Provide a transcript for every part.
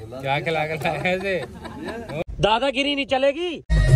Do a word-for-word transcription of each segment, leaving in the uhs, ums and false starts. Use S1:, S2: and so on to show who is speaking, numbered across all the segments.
S1: क्या खिला के लाया ऐसे?
S2: दादागिरी नहीं चलेगी।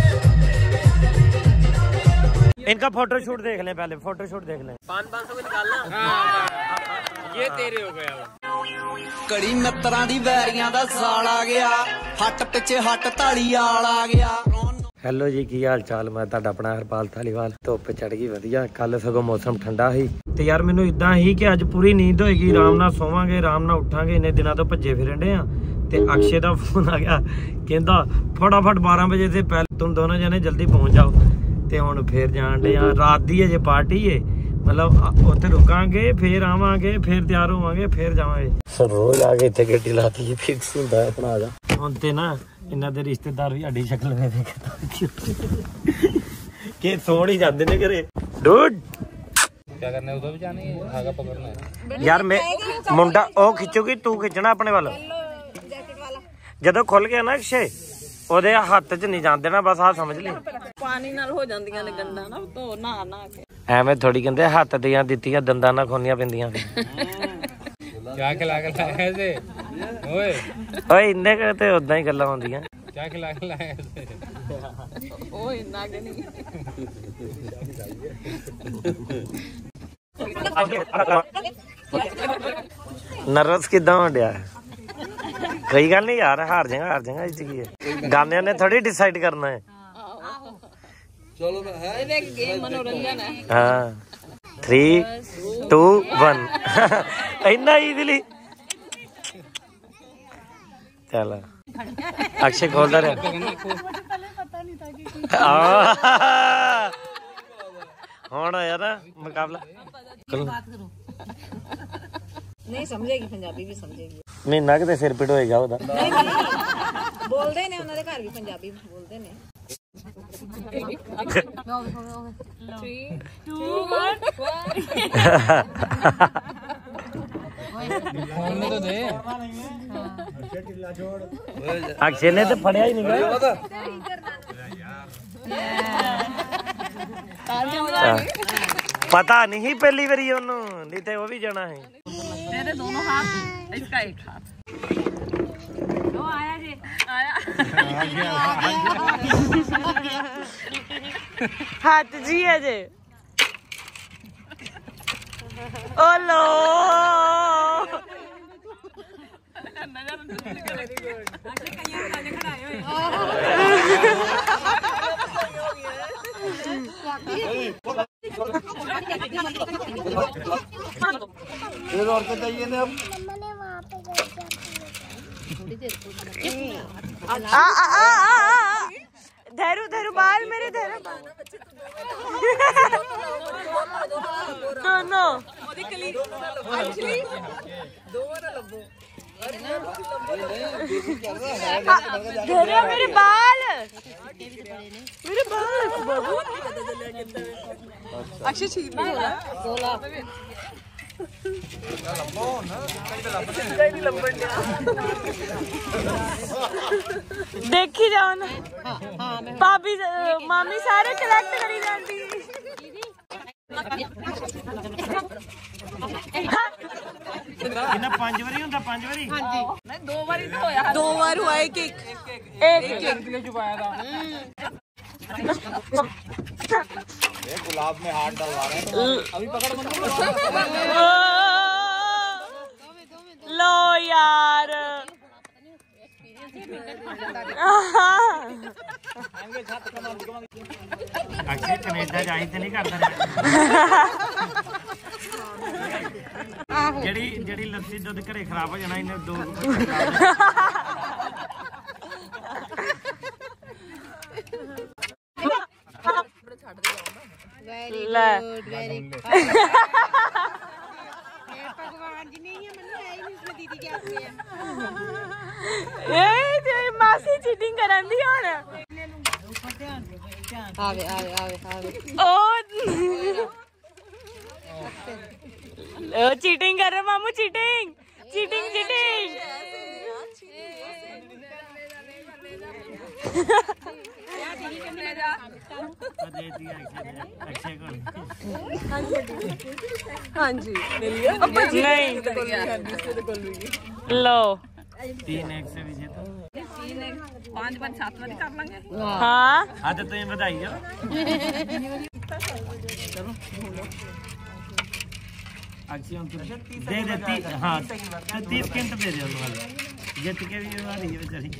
S2: इनका फोटो शूट देख लें, पहले फोटो शूट देख लें। पाँच पाँच सौ निकालना।
S1: ये तेरे हो गया।
S3: कड़ी मित्रा दी वैरियां दा साल आ गया, हट पिछे हट ताली आल आ गया।
S2: हेलो जी, की हाल चाल? मैं तुहाडा अपना हरपाल धालीवाल। धुप चढ़ गई वधिया, कल सगों मौसम ठंडा ही ते यार मैनू इदां ही कि अज पूरी नींद होएगी, आराम नाल सोवांगे, आराम नाल उठांगे। इन्ने दिनों तो भज्जे फिरन डे आ ते अक्षय दा फोन आ गया, कहंदा फटाफट बारह बजे से पहले तुम दोनों जने जल्दी पहुंच जाओ। ते हुण फिर जाण डे आ, रात दी अजे पार्टी है, मतलब उत्थे रुकांगे, फिर आवांगे, फिर तैयार होवांगे, फिर जावांगे। रोज आके इत्थे गड्डी लाती है, फिक्स हुंदा है अपना। आ जा हुण ते ना इन्हां दे रिश्तेदार भी साडी शक्ल वे देखदा कि सोण ही जांदे ने घरे। डूड
S1: क्या करना है? उधर भी जाना है, धागा पकड़ना है
S2: यार। मैं मुंडा ओ खिचूगी, तू खिचना अपने वाल। जदों खुल गया ना अक्षय, ओदे हत्थ च नहीं जान देना, बस आ समझ ली।
S4: पानी नाल हो जांदियां ने गंदा ना, तो नहा नहा के
S2: ਐਵੇਂ थोड़ी कहते हत्थ दियां दित्तियां दंदां ना खोनियां पैंदियां।
S1: क्या खिला के लाया ऐसे? ओए
S2: ओए इन्ने के ते उदां ही गल्लां होंदियां।
S1: क्या खिला के लाया ऐसे?
S4: ओ इन्ना के नहीं।
S2: नर्वस किदां होण डया? कोई गल नहीं यार, हार जाएगा हार जाएगा, इस की है गाने ने थोड़ी डिसाइड करना है।
S3: चलो है
S4: एक गेम मनोरंजन है।
S2: हाँ थ्री टू वन इतना इजीली। चलो अक्षय खोलता रहे। होना यार मुकाबला।
S4: नहीं समझेगी, पंजाबी भी समझेगी।
S2: महीना किते सिर पिट होएगा ओदा।
S4: बोलते ने, उन्होंने घर भी पंजाबी बोलते ने।
S1: तो दे।
S2: अक्षय ने तो फड़िया ही नहीं गया। पता नहीं पहली बारी ओनू, नहीं तो वो भी जाना है।
S4: मेरे दोनों हाथ, इसका एक हाथ। वो आया जी, आया हाथ जी है जे। ओ लो
S3: और बताइए ना अब।
S4: आ आ आ आ धैरु धैरु बाल मेरे धैरु दोनों धैरु मेरे बाल मेरे बाल बाबू। अक्षय छीन नहीं हो रहा। देखी जाओ ना, भाभी मामी सारे कलेक्ट करी जाती।
S2: पांच बारी होंदा, पांच बारी
S4: नहीं दो बारी तो होया, दो बार हुआ एक एक एक एक किलो छुपाया था।
S1: गुलाब में हाथ डलवा रहे हैं अभी, पकड़
S4: लो यार।
S2: अक्षय कनेडा जाई ते नहीं करदा। जेड़ी जेड़ी लस्सी दुध घरे खराब हो जाना, इन्हें दो
S4: वेरी गुड वेरी गुड। भगवान जी ने ये मन्नू है ही नहीं, इसमें दीदी क्या हुई है? ए तेरी मासी चीटिंग करांदी हुन। आवे आवे आवे आवे ओ ओ चीटिंग कर रहे मामू, चीटिंग चीटिंग चीटिंग। हाँ जी नहीं लो
S2: तीन एक से विजेता
S4: तीन एक पांच बार सात बार कर लेंगे। हाँ
S2: हाँ तो तुम्हें बधाई हो। दे देती हाँ तीस घंटे दे दे जित के भी आ रही है बेचारी।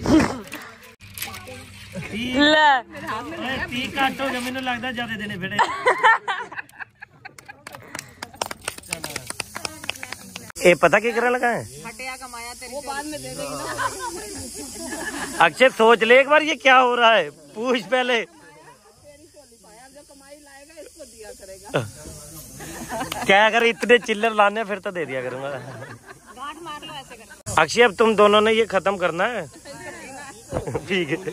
S2: तीस घट हो गया मैंने लगता ज्यादा देने पड़े। ये पता क्या करने लगा है
S4: हटिया कमाया तेरे वो बाद में दे देगी ना।
S2: अक्षय सोच ले एक बार ये क्या हो रहा है पूछ पहले।
S4: जो कमाई लाएगा इसको दिया करेगा।
S2: क्या अगर इतने चिल्लर लाने फिर तो दे दिया करूंगा।
S4: गांठ मार लो ऐसे कर।
S2: अक्षय अब तुम दोनों ने ये खत्म करना है। ठीक है।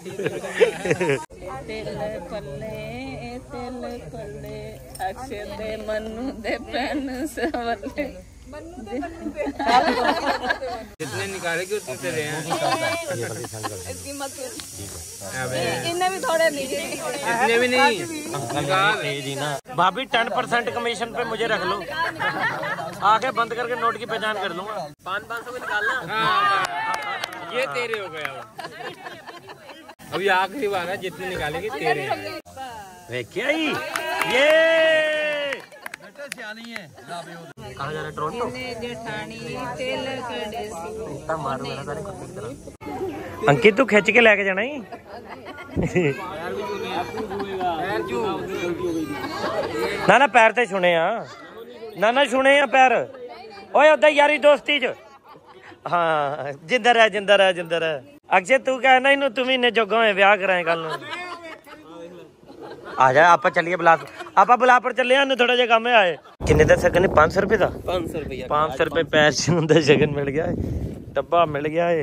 S4: तेल पल्ले तेल पल्ले अक्षय दे मनु दे पैन सवले
S1: जितने निकाले कि उतने तेरे हैं।
S4: इसकी मत इन्हें भी थोड़े नहीं
S1: इतने भी नहीं निकाल
S2: जी ना भाभी टेन परसेंट कमीशन पे मुझे रख लो। आगे बंद करके नोट की पहचान कर लूंगा।
S1: पाँच पाँच सौ निकालना। हाँ ये तेरे हो गया। अभी आखिरी बार है जितने निकालेंगे तेरे हैं।
S2: वे क्या ही ये कहाँ जा रहा है टोरंटो। अंकित तू खिंच के लेके जाना ही। ना ना पैर ते छुने आ ना ना छुने आ पैर। ओए उदा यारी दोस्ती च हाँ जिंदा रह जिंदा रह जिंदा रह। अक्षय तू कहना इनू तुम इन्ने जोगा होए ब्याह कराए कल आ जा। आप चलिए बिलास आप बिलासपुर चले थोड़ा जहा काम आए। किन्ने का सकन पाँच सौ रुपए का
S1: पाँच सौ रुपया
S2: पाँच सौ रुपए पैसे होंगे शकन मिल गया है डब्बा मिल गया है।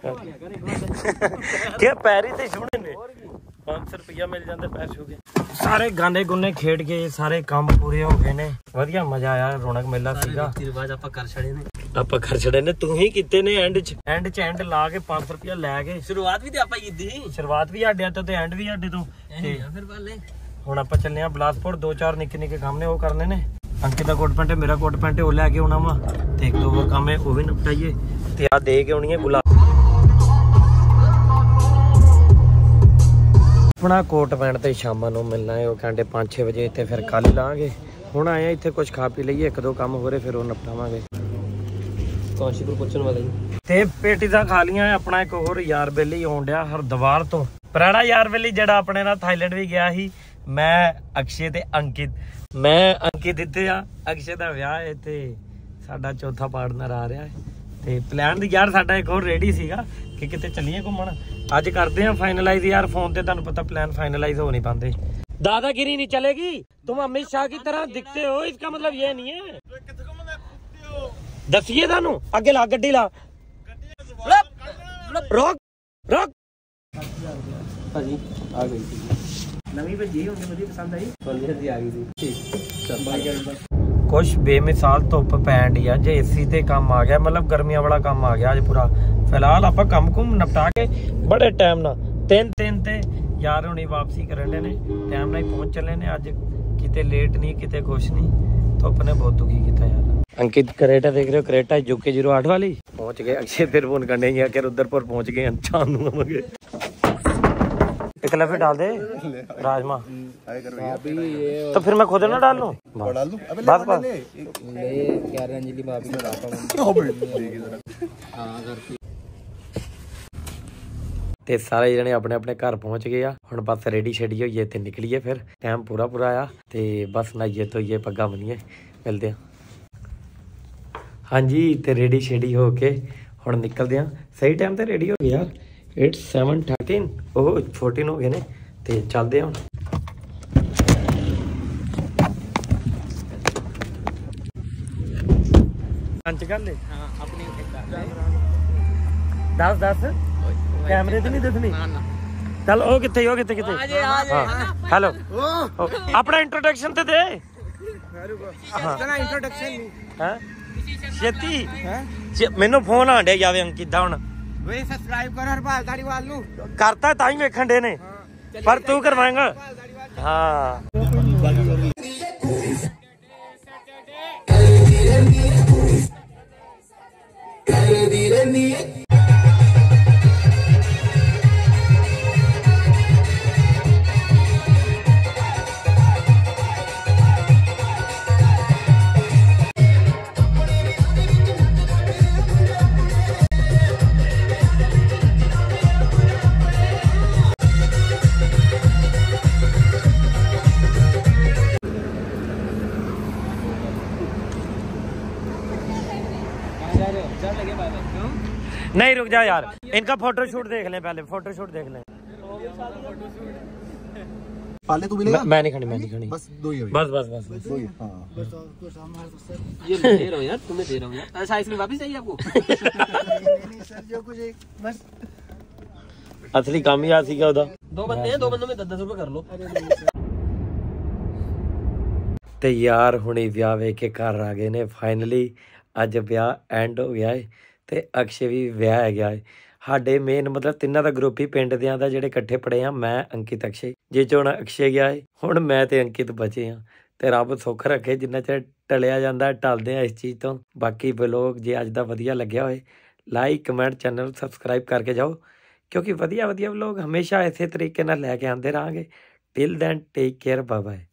S2: क्या पैर ही छूने ने पाँच सौ रुपया मिल जाते पैसे हो गए। सारे गाने गुने खेड के सारे काम पूरे हो गए ने वधिया मजा आया रौनक मेला सीगा।
S1: रिवाज आप कर छड़े ने
S2: आप कर छड़े ने तू ही किते ने एंड च एंड च एंड ला के पाँच सौ रुपया लै गए।
S1: शुरुआत भी तो आप की थी।
S2: शुरुआत भी साडे तो एंड भी साडे तो
S1: फिर वाले
S2: ਹੁਣ ਆਪਾਂ ਚੱਲੇ ਆ ਬਿਲਾਸਪੁਰ ਦੋ ਚਾਰ ਨਿੱਕੇ ਨਿੱਕੇ ਕੰਮ ਨੇ ਉਹ ਕਰਨੇ ਨੇ। ਅੰਕਿਤ ਦਾ ਕੋਟ ਪੈਂਟ ਮੇਰਾ ਕੋਟ ਪੈਂਟ ਉਹ ਲੈ ਕੇ ਆਉਣਾ ਵਾ ਤੇ ਇੱਕ ਦੋ ਹੋਰ ਕੰਮ ਹੈ ਉਹ ਵੀ ਨਿਪਟਾਈਏ ਤੇ ਆ ਦੇ ਕੇ ਆਉਣੀ ਹੈ ਗੁਲਾਬ ਆਪਣਾ ਕੋਟ ਪੈਂਟ ਤੇ ਸ਼ਾਮਾਂ ਨੂੰ ਮਿਲਣਾ ਹੈ। ਉਹ ਕਹਿੰਦੇ ਪੰਜ ਛੇ ਵਜੇ ਇੱਥੇ ਫਿਰ ਕੱਲ ਲਾਂਗੇ। ਹੁਣ ਆਏ ਆ ਇੱਥੇ ਕੁਝ ਖਾ ਪੀ ਲਈਏ ਇੱਕ ਦੋ ਕੰਮ ਹੋਰੇ ਫਿਰ ਉਹ ਨਿਪਟਾਵਾਂਗੇ।
S1: ਕਾਂਸ਼ੀਪੁਰ ਪੁੱਛਣ ਵਾਲਾ
S2: ਤੇ ਪੇਟੀ ਦਾ ਖਾ ਲੀਆਂ ਆਪਣਾ ਇੱਕ ਹੋਰ ਯਾਰ ਬੇਲੀ ਆਉਣ ਡਿਆ ਹਰਦੁਆਰ ਤੋਂ ਪੁਰਾਣਾ ਯਾਰ ਬੇਲੀ ਜਿਹੜਾ ਆਪਣੇ ਨਾਲ ਥਾਈਲੈਂਡ ਵੀ ਗਿਆ ਸੀ। ਮੈਂ ਅਕਸ਼ੇ ਤੇ ਅੰਕਿਤ ਮੈਂ ਅੰਕਿਤ ਇੱਥੇ ਆ ਅਕਸ਼ੇ ਦਾ ਵਿਆਹ ਹੈ ਤੇ ਸਾਡਾ ਚੌਥਾ ਪਾਰਟਨਰ ਆ ਰਿਹਾ ਹੈ ਤੇ ਪਲਾਨ ਦੀ ਯਾਰ ਸਾਡਾ ਇੱਕ ਹੋਰ ਰੈਡੀ ਸੀਗਾ ਕਿ ਕਿਤੇ ਚੱਲੀਏ ਘੁੰਮਣ। ਅੱਜ ਕਰਦੇ ਆ ਫਾਈਨਲਾਈਜ਼ ਯਾਰ ਫੋਨ ਤੇ ਤੁਹਾਨੂੰ ਪਤਾ प्लान फाइनलाइज हो नहीं पाते। दादागिरी नहीं चलेगी। तुम अमित शाह की तरह दिखते हो इसका मतलब ये नहीं है। दसिए थानू अगे ला गड्डी ला रोक रोक
S1: भाजी आ गई थी
S2: नवी भजी होनी मुझे पसंद आई
S1: जी आ गई थी ठीक।
S2: कुछ बेमिसाल धुप पैन डी अज एसी ते काम आ गया मतलब गर्मियां वाला काम आ गया अज पूरा। फिलहाल आप काम कुम निपटा के बड़े टाइम ना तीन तीन ते यार हुणी वापसी करन ने टाइम ना पहुंच चले ने। अज किते लेट नहीं किते कुछ नहीं धुप ने बहुत दुखी किया यार। अंकित करेटा देख रहे हो करेटा जुके जीरो आठ वाली पहुंच गए। अक्षय फिर फोन करने गया कि रुद्रपुर पहुंच गए शाम को। एक लफे डाल दे राजमा तो फिर मैं खुद ना डाल लूं बस बस ते सारे जने अपने अपने घर पहुंच गए आ। हुण बस रेडी शेडी होइए ते निकलिए फिर टाइम पूरा पूरा आया ते बस नहाइए धोइए पग्गा बनिए मिलते हैं। हाँ जी ते रेडी शेडी हो के हुण निकलते हैं। सही टाइम ते रेडी हो गए यार eight seven thirteen oh fourteen हो गए ने ते चलते हैं। लंच कर ले दस दस कैमरे तो नहीं दसनी चल ओ किथे हो किथे किथे हेलो अपना इंट्रोडक्शन तो दे। छेती मैनू फोन आंडे जावे अंकित दा हुण
S1: सब्सक्राइब कर हरपाल धारीवाल नु
S2: करता ताई वेखण दे ने पर तू करवाएगा। हाँ धीरे धीरे नहीं रुक जा यार, इनका फोटो शूट देख लें पहले, फोटो शूट देख लें।
S5: पाले तू मिलेगा?
S2: मैं नहीं खानी, मैं नहीं खानी,
S5: बस दो ही
S2: बस बस बस
S5: दो ही। हाँ
S6: ये मैं दे रहा हूँ यार, तुम्हें दे रहा हूँ यार। अच्छा आइसक्रीम वापस चाहिए आपको?
S5: नहीं सर, जो कुछ एक बस
S2: असली काम ही आ सीगा ਉਹਦਾ।
S6: दो बंदे हैं, दो बंदों में दस दस रुपए कर लो।
S2: ਤੇ ਯਾਰ ਹੁਣੇ ਵਿਆਹ ਵੇਖ ਕੇ ਘਰ ਆ ਗਏ ਨੇ ਫਾਈਨਲੀ। ਅੱਜ ਵਿਆਹ ਐਂਡ ਹੋ ਗਿਆ ਹੈ ਤੇ ਅਕਸ਼ੇ ਵੀ ਵਿਆਹ ਹੈ ਗਿਆ ਹੈ। ਸਾਡੇ ਮੇਨ ਮਤਲਬ ਤਿੰਨਾਂ ਦਾ ਗਰੁੱਪ ਹੀ ਪਿੰਡ ਦਿਆਂ ਦਾ ਜਿਹੜੇ ਇਕੱਠੇ ਪੜੇ ਆ, ਮੈਂ ਅੰਕਿਤ ਅਕਸ਼ੇ, ਜੇ ਚ ਹੁਣ ਅਕਸ਼ੇ ਗਿਆ ਹੈ, ਹੁਣ ਮੈਂ ਤੇ ਅੰਕਿਤ ਬਚੇ ਆ। ਤੇ ਰੱਬ ਸੁੱਖ ਰੱਖੇ ਜਿੰਨਾ ਚਿਰ ਟਲਿਆ ਜਾਂਦਾ, ਟਲਦੇ ਆ ਇਸ ਚੀਜ਼ ਤੋਂ। ਬਾਕੀ ਵਲੋਗ ਜੇ ਅੱਜ ਦਾ ਵਧੀਆ ਲੱਗਿਆ ਹੋਏ ਲਾਈਕ ਕਮੈਂਟ ਚੈਨਲ ਸਬਸਕ੍ਰਾਈਬ ਕਰਕੇ ਜਾਓ, ਕਿਉਂਕਿ ਵਧੀਆ ਵਧੀਆ ਵਲੋਗ ਹਮੇਸ਼ਾ ਇਸੇ ਤਰੀਕੇ ਨਾਲ ਲੈ ਕੇ ਆਉਂਦੇ ਰਹਾਂਗੇ। Till then take care, bye bye.